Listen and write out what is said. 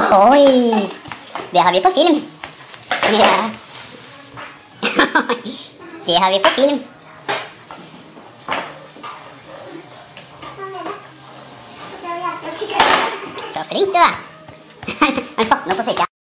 Oi, det har vi på film. Ja. Det har vi på film. Så flink du er. Han satt nå på cirka.